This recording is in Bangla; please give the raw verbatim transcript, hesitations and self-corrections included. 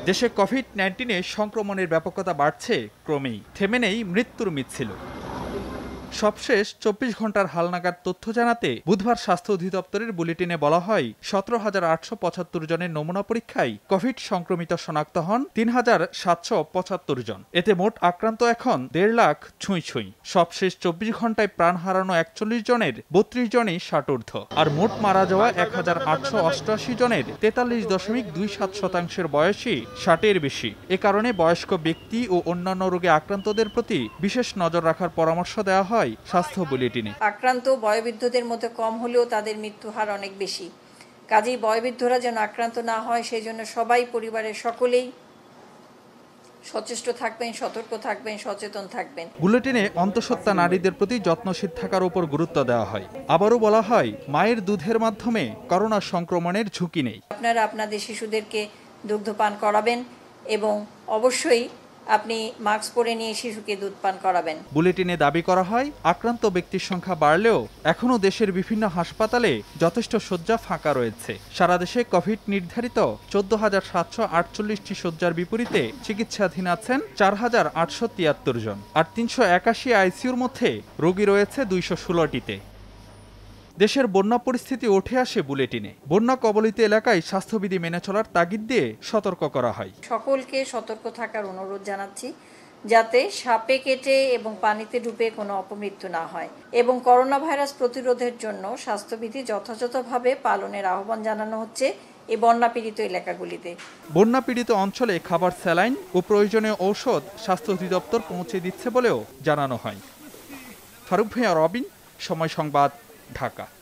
দেশে কোভিড নাইন্টিনে সংক্রমণের ব্যাপকতা বাড়ছে ক্রমেই, থেমে নেই মৃত্যুর মিছিল। সবশেষ চব্বিশ ঘন্টার হালনাগাদ তথ্য জানাতে বুধবার স্বাস্থ্য অধিদপ্তরের বুলেটিনে বলা হয়, সতেরো হাজার আটশো পঁচাত্তর জনের নমুনা পরীক্ষায় কোভিড সংক্রমিত শনাক্ত হন তিন হাজার সাতশো পঁচাত্তর জন। এতে মোট আক্রান্ত এখন দেড় লাখ ছুঁই ছুঁই। সবশেষ চব্বিশ ঘন্টায় প্রাণ হারানো একচল্লিশ জনের বত্রিশ জনই ষাটোর্ধ্ব, আর মোট মারা যাওয়া এক হাজার আটশো অষ্টআশি জনের তেতাল্লিশ দশমিক দুই সাত শতাংশের বয়সী ষাটের বেশি। এ কারণে বয়স্ক ব্যক্তি ও অন্যান্য রোগে আক্রান্তদের প্রতি বিশেষ নজর রাখার পরামর্শ দেওয়া হয় স্বাস্থ্য বুলেটিনে। আক্রান্ত বয়োবৃদ্ধদের মধ্যে কম হলেও তাদের মৃত্যু হার অনেক বেশি। কাজেই বয়োবৃদ্ধরা যেন আক্রান্ত না হয় সেই জন্য সবাই, পরিবারের সকলেই সচেষ্ট থাকবেন, সতর্ক থাকবেন, সচেতন থাকবেন। বুলেটিনে অন্তঃসত্ত্বা নারীদের প্রতি যত্নশীল থাকার উপর গুরুত্ব দেওয়া হয়। আবারও বলা হয়, মায়ের দুধের মাধ্যমে করোনা সংক্রমণের ঝুঁকি নেই। আপনারা আপনাদের শিশুদেরকে দুগ্ধপান করাবেন এবং অবশ্যই আপনি মাস্ক পরে নিয়ে শিশুকে দুধ পান করাবেন। বুলেটিনে দাবি করা হয়, আক্রান্ত ব্যক্তির সংখ্যা বাড়লেও এখনও দেশের বিভিন্ন হাসপাতালে যথেষ্ট শয্যা ফাঁকা রয়েছে। সারা দেশে কোভিড নির্ধারিত চোদ্দ হাজার সাতশো আটচল্লিশটি শয্যার বিপরীতে চিকিৎসাধীন আছেন চার হাজার আটশো তিয়াত্তর জন, আর তিনশো একাশি আইসিইউর মধ্যে রোগী রয়েছে দুইশো ষোলোটিতে। দেশের বন্যা পরিস্থিতি উঠে আসে বুলেটিনে। বন্যা কবলিত এলাকায় স্বাস্থ্যবিধি মেনে চলার তাগিদ দিয়ে সতর্ক করা হয়। সকলকে সতর্ক থাকার অনুরোধ জানাচ্ছি, যাতে সাপে কেটে এবং পানিতে ডুবে কোনো অপমৃত্যু না হয়, এবং করোনা ভাইরাস প্রতিরোধের জন্য স্বাস্থ্যবিধি যথাযথভাবে পালনের আহ্বান জানানো হচ্ছে এই বন্যা পীড়িত এলাকাগুলিতে। বন্যা পীড়িত অঞ্চলে খাবার, স্যালাইন ও প্রয়োজনীয় ঔষধ স্বাস্থ্য অধিদপ্তর পৌঁছে দিচ্ছে বলেও জানানো হয়। ফারুক ভাইয়া, রবিন, সময় সংবাদ, ঢাকা।